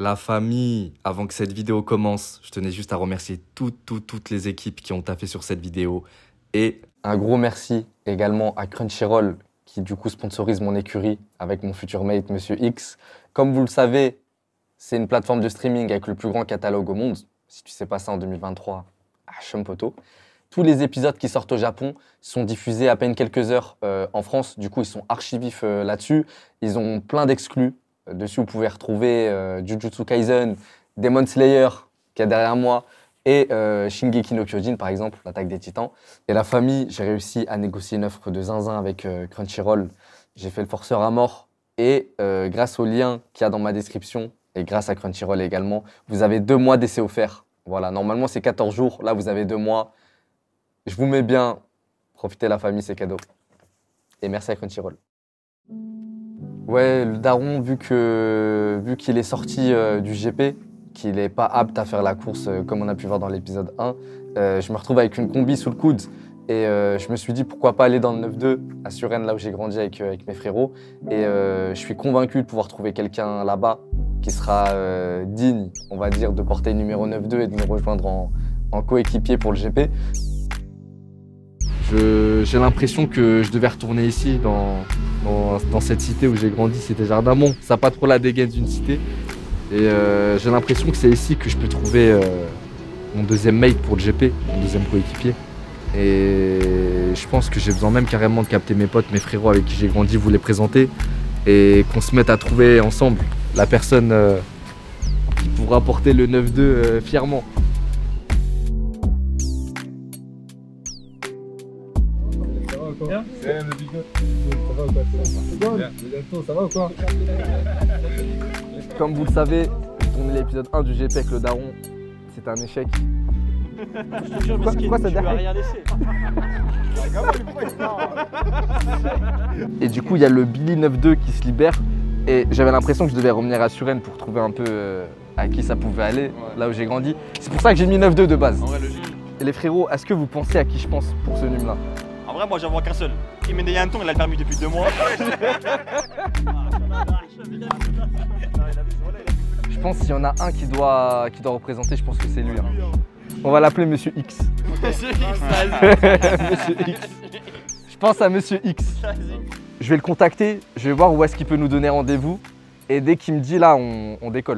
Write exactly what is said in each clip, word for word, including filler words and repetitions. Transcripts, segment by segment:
La famille, avant que cette vidéo commence, je tenais juste à remercier toutes, toutes, toutes les équipes qui ont taffé sur cette vidéo. Et un gros merci également à Crunchyroll qui du coup sponsorise mon écurie avec mon futur mate, Monsieur X. Comme vous le savez, c'est une plateforme de streaming avec le plus grand catalogue au monde. Si tu sais pas ça en deux mille vingt-trois, ah, chum poto. Tous les épisodes qui sortent au Japon sont diffusés à peine quelques heures euh, en France. Du coup, ils sont archi vifs euh, là-dessus. Ils ont plein d'exclus. Dessus, vous pouvez retrouver euh, Jujutsu Kaisen, Demon Slayer, qui est derrière moi, et euh, Shingeki no Kyojin, par exemple, l'attaque des titans. Et la famille, j'ai réussi à négocier une offre de zinzin avec euh, Crunchyroll. J'ai fait le forceur à mort. Et euh, grâce au lien qu'il y a dans ma description, et grâce à Crunchyroll également, vous avez deux mois d'essai offert. Voilà, normalement, c'est quatorze jours. Là, vous avez deux mois. Je vous mets bien. Profitez, la famille, c'est cadeau. Et merci à Crunchyroll. Ouais, le daron, vu que vu qu'il est sorti euh, du G P, qu'il n'est pas apte à faire la course euh, comme on a pu voir dans l'épisode un, euh, je me retrouve avec une combi sous le coude et euh, je me suis dit pourquoi pas aller dans le neuf deux à Suresnes, là où j'ai grandi avec, euh, avec mes frérots. Et euh, je suis convaincu de pouvoir trouver quelqu'un là-bas qui sera euh, digne, on va dire, de porter le numéro neuf deux et de me rejoindre en, en coéquipier pour le G P. j'ai l'impression que je devais retourner ici, dans, dans, dans cette cité où j'ai grandi, c'était Jardin-Bon. Ça n'a pas trop la dégaine d'une cité. Et euh, j'ai l'impression que c'est ici que je peux trouver euh, mon deuxième mate pour le G P, mon deuxième coéquipier. Et je pense que j'ai besoin même carrément de capter mes potes, mes frérots avec qui j'ai grandi, vous les présenter. Et qu'on se mette à trouver ensemble la personne euh, qui pourra porter le neuf deux euh, fièrement. Bien. Ouais, le bigot. Ça va ou quoi? Ça va ou quoi? Comme vous le savez, tourner l'épisode un du G P avec le daron, c'est un échec. Je te jure, Quoi- Miskin, quoi, ça tu lui as derrière rien laissé. Et du coup, il y a le Billy neuf deux qui se libère. Et j'avais l'impression que je devais revenir à Suresnes pour trouver un peu euh, à qui ça pouvait aller, Ouais. là où j'ai grandi. C'est pour ça que j'ai mis neuf deux de base. En vrai, logique. Et les frérots, est-ce que vous pensez à qui je pense pour ce numéro là? En vrai, moi, j'en vois qu'un seul. Il mène un ton, il a le permis depuis deux mois. Je pense qu'il y en a un qui doit, qui doit représenter, je pense que c'est lui. Hein. On va l'appeler Monsieur X. Monsieur X, Monsieur X. Je pense à Monsieur X. Je vais le contacter, je vais voir où est-ce qu'il peut nous donner rendez-vous. Et dès qu'il me dit là, on, on décolle.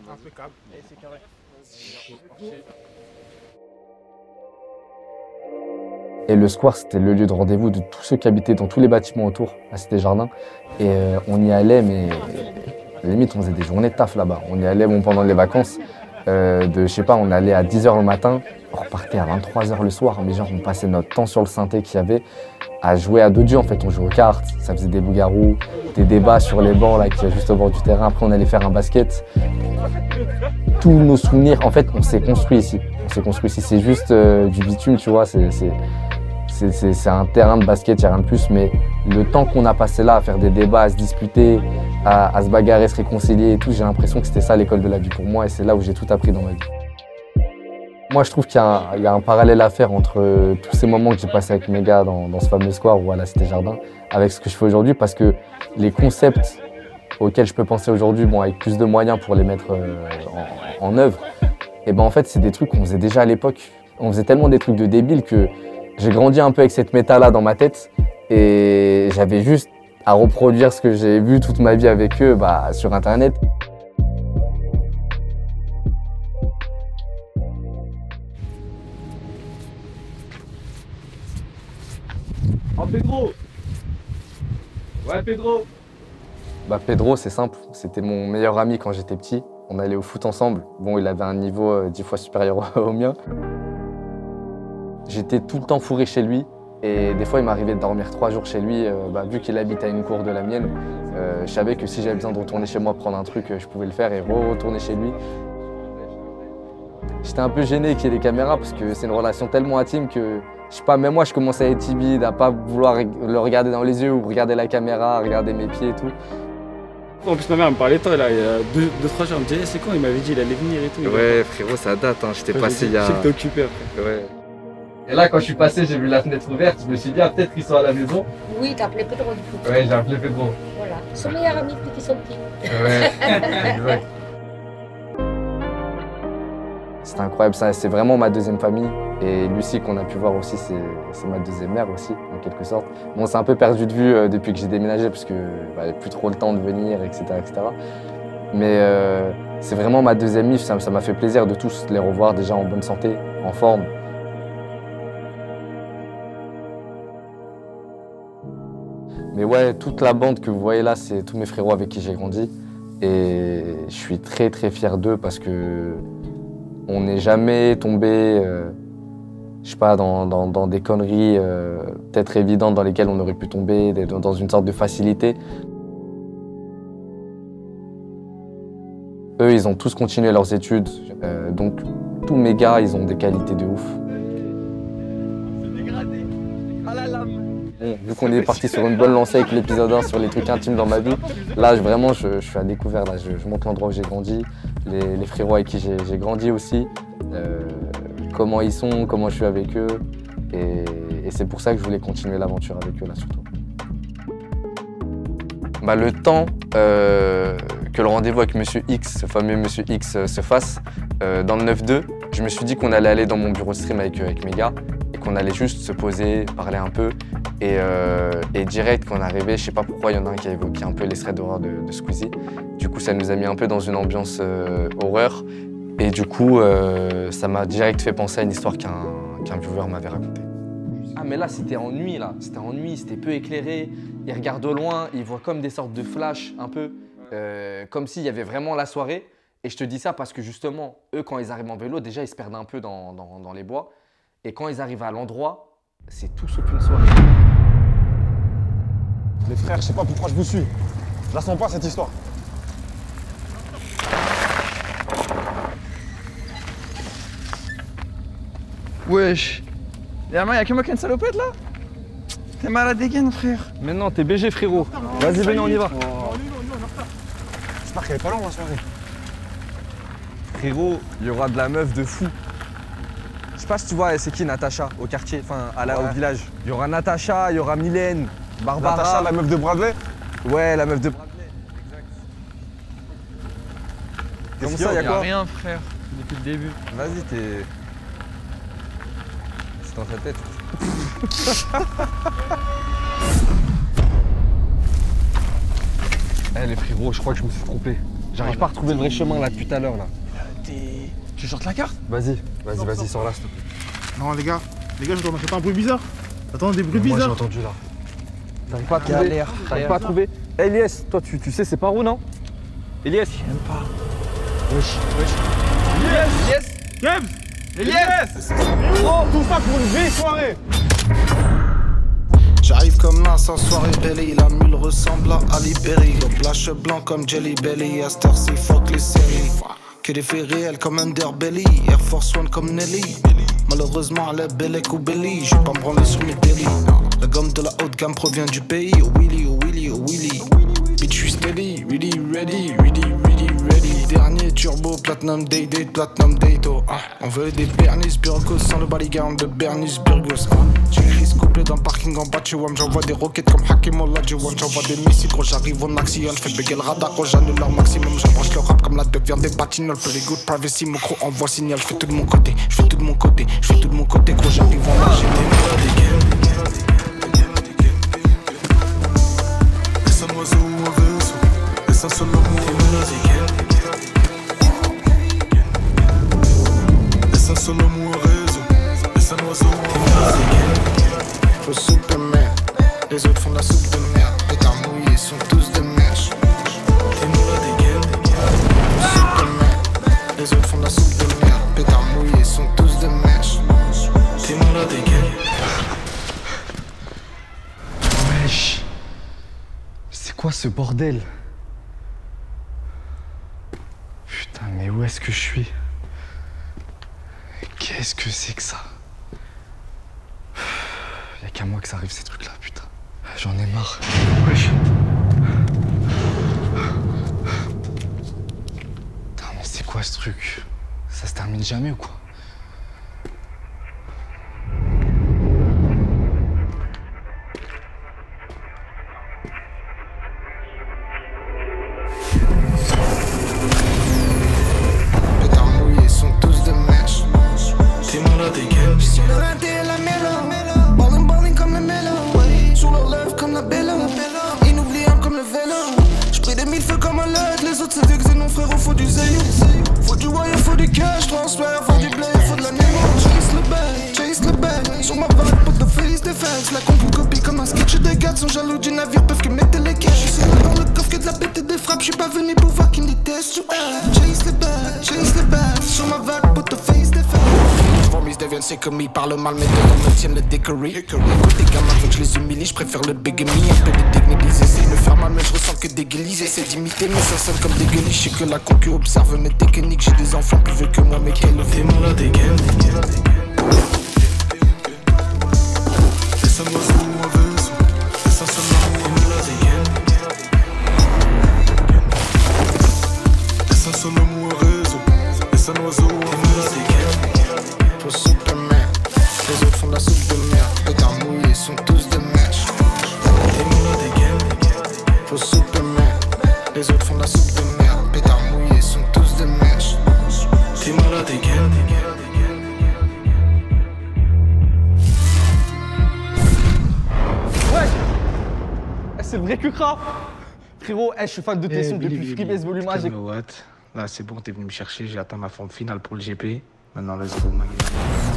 Et le square, c'était le lieu de rendez-vous de tous ceux qui habitaient dans tous les bâtiments autour, à Cité Jardin. Et euh, on y allait, mais limite, on faisait des journées de taf là-bas. On y allait bon, pendant les vacances. Euh, de, je sais pas, on allait à dix heures le matin, on repartait à vingt-trois heures le soir. Mais genre, on passait notre temps sur le synthé qu'il y avait à jouer à doju. En fait, on jouait aux cartes, ça faisait des loups-garous, des débats sur les bancs là, qui est juste au bord du terrain. Après, on allait faire un basket. Tous nos souvenirs, en fait, on s'est construit ici. On s'est construit ici. C'est juste euh, du bitume, tu vois. C'est, c'est, c'est, c'est, c'est un terrain de basket, il n'y a rien de plus. Mais le temps qu'on a passé là à faire des débats, à se disputer, à, à se bagarrer, se réconcilier et tout, j'ai l'impression que c'était ça l'école de la vie pour moi. Et c'est là où j'ai tout appris dans ma vie. Moi, je trouve qu'il y a, un, il y a un parallèle à faire entre euh, tous ces moments que j'ai passés avec mes gars dans, dans ce fameux square ou à la Cité Jardin, avec ce que je fais aujourd'hui, parce que les concepts auxquels je peux penser aujourd'hui, bon, avec plus de moyens pour les mettre euh, en, en œuvre, et ben en fait, c'est des trucs qu'on faisait déjà à l'époque. On faisait tellement des trucs de débiles que j'ai grandi un peu avec cette méta-là dans ma tête, et j'avais juste à reproduire ce que j'ai vu toute ma vie avec eux bah, sur Internet. Oh, Pedro! Ouais, Pedro! Bah Pedro, c'est simple, c'était mon meilleur ami quand j'étais petit. On allait au foot ensemble. Bon, il avait un niveau euh, dix fois supérieur au mien. J'étais tout le temps fourré chez lui et des fois il m'arrivait de dormir trois jours chez lui. Euh, bah, vu qu'il habite à une cour de la mienne, euh, je savais que si j'avais besoin de retourner chez moi prendre un truc, euh, je pouvais le faire et re-retourner chez lui. J'étais un peu gêné qu'il y ait des caméras parce que c'est une relation tellement intime que, je sais pas, même moi je commençais à être timide, à pas vouloir le regarder dans les yeux ou regarder la caméra, regarder mes pieds et tout. En plus, ma mère me parlait de toi, là, il y a deux, deux trois jours, elle me disait, c'est quand? Il m'avait dit, il allait venir et tout. Ouais, frérot, ça date, hein. J'étais passé il y a. Je sais que t'es occupé après. Ouais. Et là, quand je suis passé, j'ai vu la fenêtre ouverte, je me suis dit, ah, peut-être qu'ils sont à la maison. Oui, t'as appelé Pedro du coup. Ouais, j'ai appelé Pedro. Voilà. Son meilleur ami depuis qu'ils sont petits. Ouais, exact. C'était incroyable, c'est vraiment ma deuxième famille. Et Lucie, qu'on a pu voir aussi, c'est ma deuxième mère aussi, en quelque sorte. Bon, on s'est un peu perdu de vue euh, depuis que j'ai déménagé, parce que bah, n'y a plus trop le temps de venir, et cetera et cetera. Mais euh, c'est vraiment ma deuxième mif, ça m'a fait plaisir de tous les revoir déjà en bonne santé, en forme. Mais ouais, toute la bande que vous voyez là, c'est tous mes frérots avec qui j'ai grandi. Et je suis très très fier d'eux parce que on n'est jamais tombé, euh, je sais pas, dans, dans, dans des conneries euh, peut-être évidentes dans lesquelles on aurait pu tomber, dans une sorte de facilité. Eux, ils ont tous continué leurs études, euh, donc tous mes gars, ils ont des qualités de ouf. Bon, vu qu'on est parti sur une bonne lancée avec l'épisode un sur les trucs intimes dans ma vie, là vraiment je, je suis à découvert, là, je, je montre l'endroit où j'ai grandi, les, les frérots avec qui j'ai grandi aussi, euh, comment ils sont, comment je suis avec eux, et, et c'est pour ça que je voulais continuer l'aventure avec eux là surtout. Bah, le temps euh, que le rendez-vous avec Monsieur X, ce fameux Monsieur X, euh, se fasse, euh, dans le neuf deux, je me suis dit qu'on allait aller dans mon bureau stream avec, avec mes gars et qu'on allait juste se poser, parler un peu. Et, euh, et direct, quand on est arrivé, je sais pas pourquoi, il y en a un qui a évoqué un peu les threads d'horreur de, de Squeezie. Du coup, ça nous a mis un peu dans une ambiance euh, horreur. Et du coup, euh, ça m'a direct fait penser à une histoire qu'un qu'un viewer m'avait racontée. Ah mais là, c'était en nuit, là. C'était en nuit, c'était peu éclairé. Ils regardent au loin, ils voient comme des sortes de flashs, un peu, euh, comme s'il y avait vraiment la soirée. Et je te dis ça parce que justement, eux, quand ils arrivent en vélo, déjà, ils se perdent un peu dans, dans, dans les bois. Et quand ils arrivent à l'endroit, c'est tout sauf une soirée. Les frères, je sais pas pourquoi je vous suis. Je la sens pas, cette histoire. Wesh. Y'a y'a que moi qui ai une salopette là? T'es malade des gaines, frère. Mais non, t'es B G, frérot. Vas-y, venez, on y va. J'espère qu'elle est pas longue la soirée. Frérot, il y aura de la meuf de fou. Je sais pas si tu vois, c'est qui Natacha au quartier, enfin à la, ouais. au village. Il y aura Natacha, il y aura Mylène, Barbara. Natacha, la meuf de Bradley? Ouais, la meuf de Bradley, exact. Comment ça, y'a quoi? Rien, frère, depuis le début. Vas-y, t'es... C'est dans ta tête. Eh les frérots, je crois que je me suis trompé. J'arrive pas à retrouver le vrai chemin là depuis tout à l'heure là. Tu sortes la carte? Vas-y, vas-y, vas-y, sors là s'il te plaît. Non les gars, les gars, j'entends pas un bruit bizarre. Attends, des bruits Moi j'ai bizarres. entendu là. T'arrives pas à trouver? T'arrives pas à trouver? Eh Elias, toi tu, tu sais c'est par où non? Elias? J'aime pas. Wesh, wesh. Elias! Elias! Kev! Elias! Oh, tout ça pour une vieille soirée! J'arrive comme là, sans soirée belly. La mule ressemble à Ali Berry. Le flash blanc comme Jelly Belly. À cette heure-ci, fuck les séries. Que des faits réels comme Underbelly. Air Force One comme Nelly. Malheureusement, elle est Bellec ou Belly. J'vais pas me branler sur mes délits. La gomme de la haute gamme provient du pays. Oh Willy, oh Willy, oh Willy. Bitch, j'suis steady, really ready, really, really ready. Dernier turbo, platinum day, day, platinum date. Oh, ah. On veut des Bernice Burgos sans le bodyguard de Bernice Burgos. Ah. J'écris couplé dans le parking en bas de chez Wam. J'envoie des roquettes comme Hakim Olajuwon. J'envoie des missiles quand j'arrive en action. Fais béguer le radar quand j'annule leur maximum. J'embranche le rap comme la devient des batignolles. Very good privacy, mon gros envoie signal. J'fais tout de mon côté, j'fais tout de mon côté, j'fais tout de mon côté. Quand j'arrive en là, j'ai des mélodies. Un oiseau ou un vaisseau, laisse un seul amour laisse un seul amour un réseau, laisse un oiseau ou un vaisseau. Faut Superman, les autres font de la soupe de merde. Les dards mouillés sont tous de mèche. T'es moula des gaines. Faut Superman, les autres font de la soupe de merde. Les dards mouillés sont tous de mèche. T'es moula des gaines. Wesh. C'est quoi ce bordel? Putain, mais où est-ce que je suis? Qu'est-ce que c'est que ça? Y'a qu'à moi que ça arrive ces trucs-là, putain. J'en ai marre. Wesh. Putain, mais c'est quoi ce truc? Ça se termine jamais ou quoi? Les dards mouillés sont tous de mèche. ouais, avant du blé, faut de la nuit. Chase le bag, chase le bag. Sur ma vague, pour de face des fags. La combo copie comme un sketch des gars. Sont jaloux du navire, peuvent que mettre les caches. Je suis dans le coffre que de la bête et des frappes. J'suis pas venu pour voir qui me déteste. Chase le bag, chase le bag. Sur ma vague, pour de face des fags. Ils deviennent c'est comme ils parlent mal, mais devant me tiennent le décory. Côté gamin, faut que je les humilie, je préfère le bégami. Un peu les dégnabiliser, c'est me faire mal, mais je ressens que dégueuliser. C'est d'imiter, mais ça sonne comme des gueulis. Je sais que la concu observe mes techniques. J'ai des enfants plus vieux que moi, mais quel T'es mon la dégaine. Laisse un oiseau ou un vaisseau. Laisse un soldat ou un la dégaine. Laisse un soldat ou un réseau. Laisse un oiseau ou un la dégaine. Faut Superman, les autres font de la soupe de merde. Pétard mouillé, sont tous de mèche. T'es mon la dégaine. Faut Superman, les autres font de la soupe de merde. Pétard mouillé, sont tous de mèche. T'es mon la dégaine. Ouais, eh, c'est le vrai Kukra. Frérot, eh, je suis fan de tes sons depuis Freebase Volume un. Là, c'est bon, t'es venu me chercher, j'ai atteint ma forme finale pour le G P. Maintenant, let's go, ma gueule.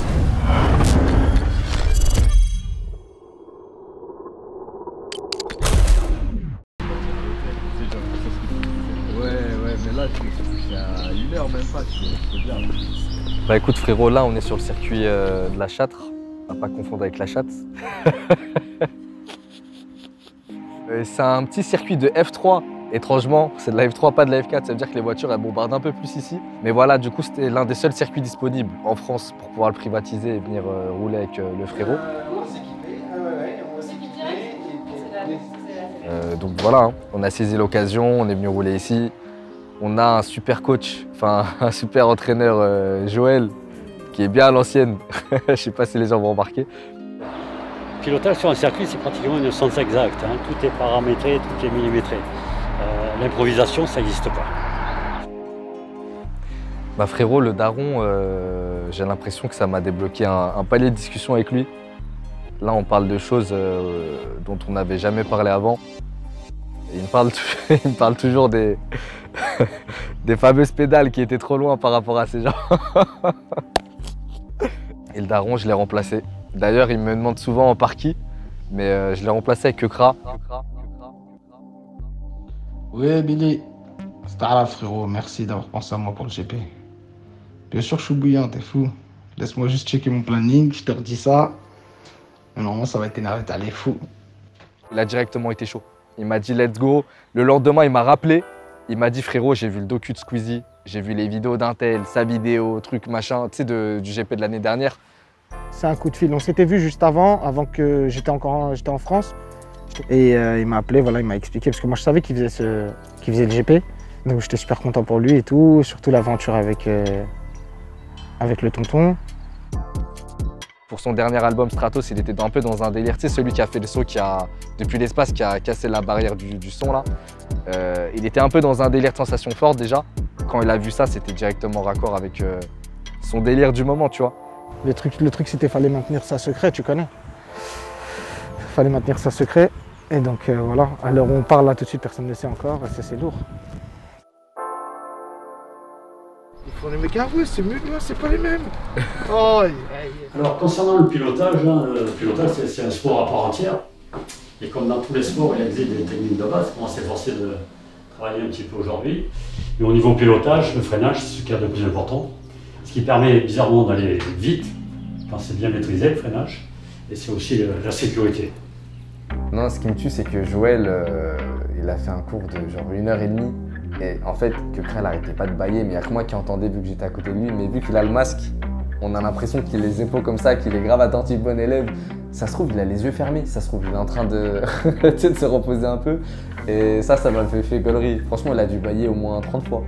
Ouais, ouais, mais là, c'est à une heure même pas, c'est bien. Bah écoute frérot, là on est sur le circuit euh, de la Châtre, à pas confondre avec la chatte. C'est un petit circuit de F trois. Étrangement, c'est de la F trois, pas de la F quatre, ça veut dire que les voitures elles bombardent un peu plus ici. Mais voilà, du coup c'était l'un des seuls circuits disponibles en France pour pouvoir le privatiser et venir euh, rouler avec euh, le frérot. Euh, donc voilà, hein. On a saisi l'occasion, on est venu rouler ici. On a un super coach, enfin un super entraîneur, euh, Joël, qui est bien à l'ancienne. Je sais pas si les gens vont remarquer. Pilotage sur un circuit, c'est pratiquement une science exacte. Hein. Tout est paramétré, tout est millimétré. Euh, L'improvisation, ça n'existe pas. Bah frérot, le daron, euh, j'ai l'impression que ça m'a débloqué un, un palier de discussion avec lui. Là, on parle de choses euh, dont on n'avait jamais parlé avant. Et il me parle, il me parle toujours des, des fameuses pédales qui étaient trop loin par rapport à ces gens. Et le daron, je l'ai remplacé. D'ailleurs, il me demande souvent par qui, mais euh, je l'ai remplacé avec Kukra. Ouais, Billy. C'est à la frérot, merci d'avoir pensé à moi pour le G P. Bien sûr, je suis bouillant, t'es fou. Laisse-moi juste checker mon planning, je te redis ça. Mais normalement, ça va t'énerver, t'es allé fou. Il a directement été chaud. Il m'a dit let's go. Le lendemain, il m'a rappelé. Il m'a dit frérot, j'ai vu le docu de Squeezie, j'ai vu les vidéos d'Intel, sa vidéo, truc machin, tu sais, du G P de l'année dernière. C'est un coup de fil. On s'était vu juste avant, avant que j'étais encore j'étais en France. Et euh, il m'a appelé, voilà, il m'a expliqué, parce que moi je savais qu'il faisait, ce, qu'il faisait le G P. Donc j'étais super content pour lui et tout, surtout l'aventure avec, euh, avec le tonton. Pour son dernier album Stratos, il était un peu dans un délire, tu sais, celui qui a fait le saut qui a, depuis l'espace, qui a cassé la barrière du, du son là. Euh, il était un peu dans un délire de sensation forte déjà. Quand il a vu ça, c'était directement raccord avec euh, son délire du moment, tu vois. Le truc, le truc c'était fallait maintenir ça secret, tu connais. Fallait maintenir ça secret. Et donc euh, voilà, à l'heure où on parle là tout de suite, personne ne le sait encore, et ça c'est lourd. Ils font les mecs avoués, c'est mieux que moi, c'est pas les mêmes. Oh, Alors concernant le pilotage, hein, le pilotage c'est un sport à part entière. Et comme dans tous les sports, il existe des techniques de base. On s'est forcé de travailler un petit peu aujourd'hui. Mais au niveau pilotage, le freinage, c'est ce qu'il y a de plus important. Ce qui permet bizarrement d'aller vite, quand c'est bien maîtrisé le freinage. Et c'est aussi euh, la sécurité. Non, ce qui me tue, c'est que Joël, euh, il a fait un cours de genre une heure et demie. Et en fait, Kukra, elle arrêtait pas de bailler, mais il n'y a que moi qui entendais vu que j'étais à côté de lui. Mais vu qu'il a le masque, on a l'impression qu'il a les épaules comme ça, qu'il est grave attentif, bon élève. Ça se trouve, il a les yeux fermés. Ça se trouve, il est en train de, de se reposer un peu. Et ça, ça m'a fait fait gaulerie. Franchement, il a dû bailler au moins trente fois.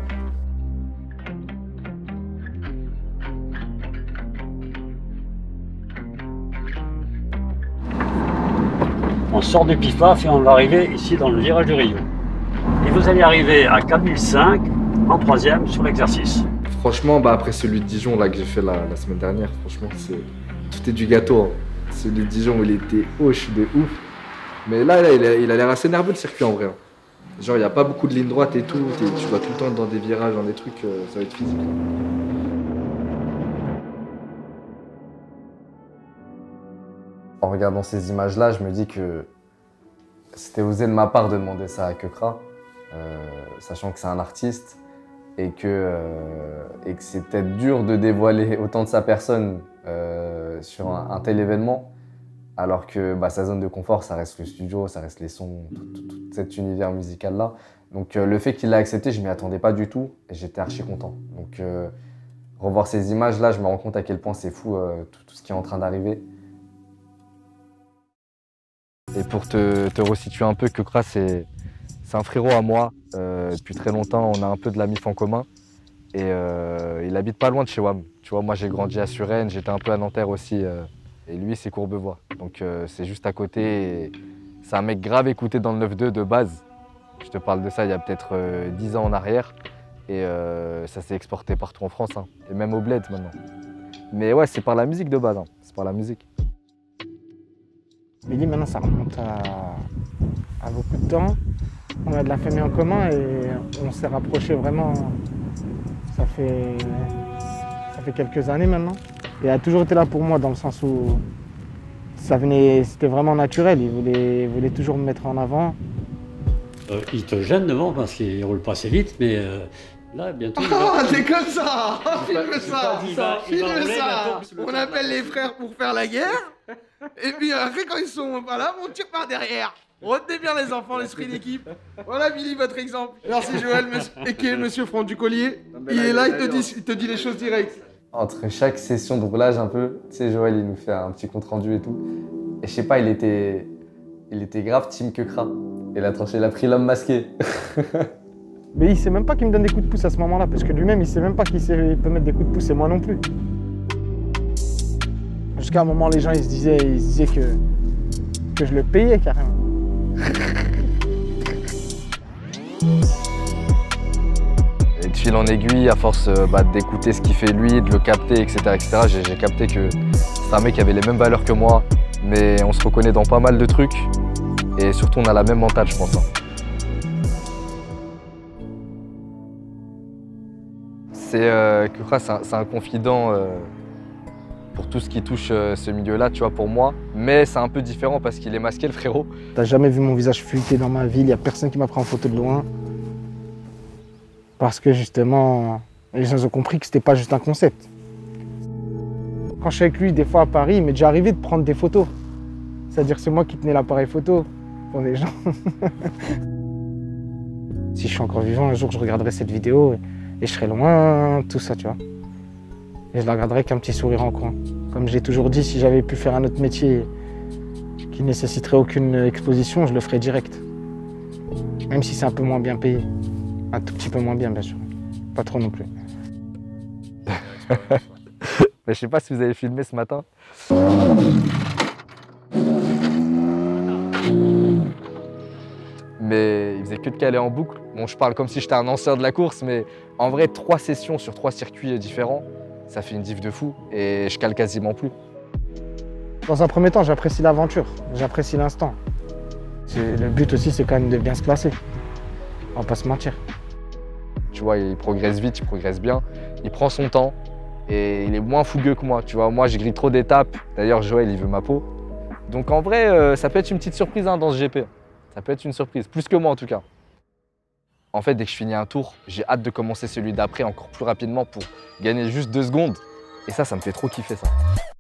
On sort du pif-paf et on va arriver ici dans le virage du Rio. Et vous allez arriver à quatre mille cinq en troisième sur l'exercice. Franchement, bah, après celui de Dijon là, que j'ai fait la, la semaine dernière, franchement, c'est tout est du gâteau. Hein. Celui de Dijon, il était hoche de ouf. Mais là, là il a, il a l'air assez nerveux le circuit en vrai. Hein. Genre, il n'y a pas beaucoup de lignes droites et tout. Tu vas tout le temps dans des virages, dans des trucs, euh, ça va être physique. En regardant ces images-là, je me dis que c'était osé de ma part de demander ça à Keukra, euh, sachant que c'est un artiste et que, euh, et que c'est peut-être dur de dévoiler autant de sa personne euh, sur un, un tel événement, alors que bah, sa zone de confort, ça reste le studio, ça reste les sons, tout, tout, tout cet univers musical-là. Donc euh, le fait qu'il l'a accepté, je m'y attendais pas du tout et j'étais archi content. Donc euh, revoir ces images-là, je me rends compte à quel point c'est fou euh, tout, tout ce qui est en train d'arriver. Et pour te, te resituer un peu, Keukra, c'est un frérot à moi. Euh, depuis très longtemps, on a un peu de la mif en commun. Et euh, il habite pas loin de chez W A M. Tu vois, moi j'ai grandi à Suresnes, j'étais un peu à Nanterre aussi. Euh, et lui, c'est Courbevoie. Donc euh, c'est juste à côté. C'est un mec grave écouté dans le neuf deux de base. Je te parle de ça il y a peut-être euh, dix ans en arrière. Et euh, ça s'est exporté partout en France. Hein. Et même au Bled maintenant. Mais ouais, c'est par la musique de base. Hein. C'est par la musique. Billy, maintenant, ça remonte à, à beaucoup de temps. On a de la famille en commun et on s'est rapprochés vraiment. Ça fait, ça fait quelques années maintenant. Et il a toujours été là pour moi dans le sens où ça venait, c'était vraiment naturel. Il voulait, il voulait toujours me mettre en avant. Euh, il te gêne devant parce qu'il roule pas assez vite, mais euh, là, bientôt. Oh, va... t'es comme ça! Filme ça! Il va, il Filme va rouler, ça! bientôt. On appelle les frères pour faire la guerre. Et puis après, quand ils sont pas là, on tire par derrière. Retenez bien les enfants, l'esprit d'équipe. Voilà Billy, votre exemple. Merci Joël, monsieur, et qui est monsieur Franck du Collier. Il est là, il te, dit, il te dit les choses directes. Entre chaque session de roulage un peu, tu sais, Joël, il nous fait un petit compte rendu et tout. Et je sais pas, il était, il était grave team Keukra. Et la tranchée, il a pris l'homme masqué. Mais il sait même pas qu'il me donne des coups de pouce à ce moment-là, parce que lui-même, il sait même pas qu'il peut mettre des coups de pouce, et moi non plus. Jusqu'à un moment, les gens, ils se disaient, ils se disaient que, que je le payais carrément. Et de fil en aiguille, à force bah, d'écouter ce qu'il fait lui, de le capter, et cetera, et cetera, j'ai capté que c'est un mec qui avait les mêmes valeurs que moi, mais on se reconnaît dans pas mal de trucs. Et surtout, on a la même mentale, je pense. Hein. C'est euh, Keukra, c'est un, un confident euh, pour tout ce qui touche euh, ce milieu-là, tu vois, pour moi. Mais c'est un peu différent parce qu'il est masqué, le frérot. T'as jamais vu mon visage fuité dans ma vie, il n'y a personne qui m'a pris en photo de loin. Parce que justement, les gens ont compris que c'était pas juste un concept. Quand je suis avec lui, des fois à Paris, il m'est déjà arrivé de prendre des photos. C'est-à-dire que c'est moi qui tenais l'appareil photo pour des gens. Si je suis encore vivant, un jour je regarderai cette vidéo et, et je serai loin, tout ça, tu vois. Et je la regarderai avec un petit sourire en coin. Comme j'ai toujours dit, si j'avais pu faire un autre métier qui ne nécessiterait aucune exposition, je le ferais direct. Même si c'est un peu moins bien payé. Un tout petit peu moins bien, bien sûr. Pas trop non plus. Mais je sais pas si vous avez filmé ce matin. Mais il faisait que de caler en boucle. Bon, je parle comme si j'étais un ancien de la course, mais en vrai, trois sessions sur trois circuits différents, ça fait une diff de fou et je cale quasiment plus. Dans un premier temps, j'apprécie l'aventure, j'apprécie l'instant. Le but aussi, c'est quand même de bien se classer. On va pas se mentir. Tu vois, il progresse vite, il progresse bien, il prend son temps et il est moins fougueux que moi. Tu vois, moi, je grille trop d'étapes. D'ailleurs, Joël, il veut ma peau. Donc en vrai, euh, ça peut être une petite surprise hein, dans ce G P. Ça peut être une surprise, plus que moi en tout cas. En fait, dès que je finis un tour, j'ai hâte de commencer celui d'après encore plus rapidement pour gagner juste deux secondes. Et ça, ça me fait trop kiffer ça.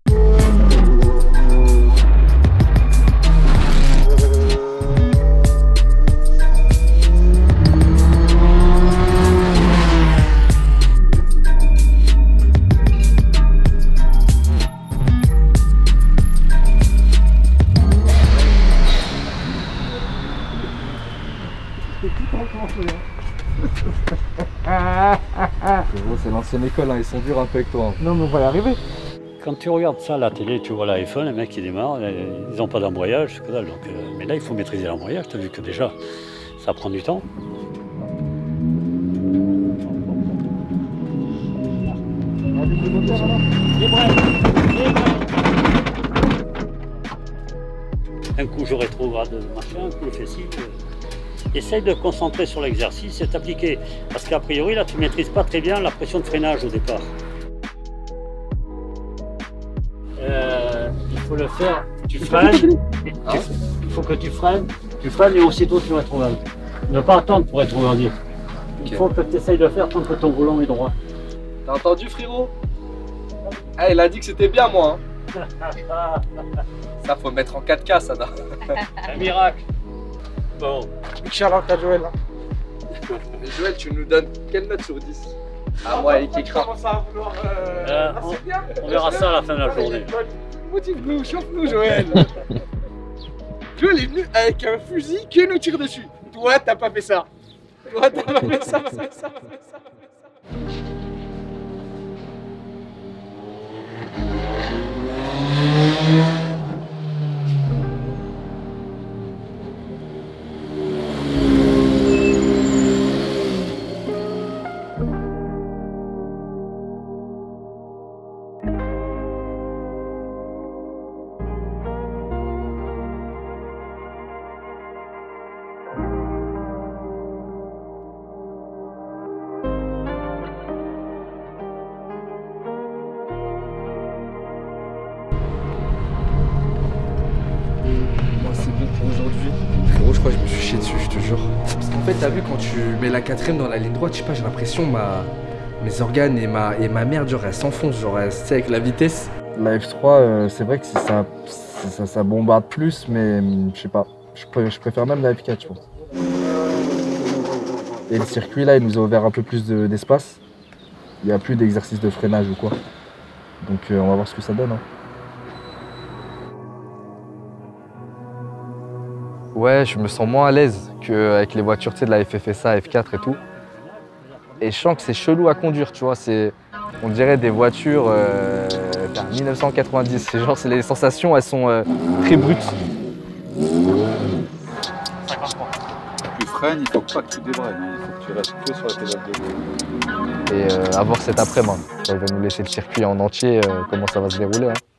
C'est l'ancienne école, hein. Ils sont durs un peu avec toi. Hein. Non mais on va y arriver. Quand tu regardes ça à la télé, tu vois l'iPhone, les mecs qui démarrent, ils n'ont pas d'embrayage, que dalle. Donc, euh, mais là, il faut maîtriser l'embrayage, tu as vu que déjà, ça prend du temps. Un coup, je rétrograde machin, un coup, le fessier. Essaye de te concentrer sur l'exercice et t'appliquer. Parce qu'a priori, là, tu ne maîtrises pas très bien la pression de freinage au départ. Euh, il faut le faire. tu freines. Il faut que tu freines. Tu freines et aussitôt tu vas être ouvert. Ne pas attendre pour être ouvert. Il Okay. faut que tu essayes de faire tant que ton volant est droit. T'as entendu, frérot? Ah, il a dit que c'était bien, moi. Hein. Ça, faut le mettre en quatre K, ça. Un miracle. Bon. Big shout-out à Joël. Mais Joël, tu nous donnes quelle note sur dix? Ah, moi, et qui craint. Euh, on, on verra ça à la fin de la journée. Motive-nous, chauffe-nous, Joël. Joël est venu avec un fusil qui nous tire dessus. Toi, t'as pas fait ça. Toi, t'as pas fait ça, fait ça, fait ça. Aujourd'hui, frérot, je crois que je me suis chié dessus, je te jure. Parce qu'en fait, t'as vu, quand tu mets la quatrième dans la ligne droite, je sais pas, j'ai l'impression ma mes organes et ma et ma merde, genre, elles s'enfoncent, genre, tu sais, avec la vitesse. La F trois, euh, c'est vrai que c'est ça, c'est ça, ça bombarde plus, mais hum, je sais pas. Je, pr je préfère même la F quatre, je pense. Et le circuit, là, il nous a ouvert un peu plus d'espace. Il n'y a plus d'exercice de freinage ou quoi. Donc, euh, on va voir ce que ça donne. Hein. Ouais, je me sens moins à l'aise qu'avec les voitures, tu sais, de la F F S A, F quatre et tout. Et je sens que c'est chelou à conduire, tu vois. On dirait des voitures euh, mille neuf cent quatre-vingt-dix. Genre, les sensations, elles sont euh, très brutes. Tu freines, il faut pas que tu débrailles, hein. Il faut que tu restes que sur la pédale de gauche. Et euh, à voir cet après-midi, quand il va nous laisser le circuit en entier, euh, comment ça va se dérouler. Hein.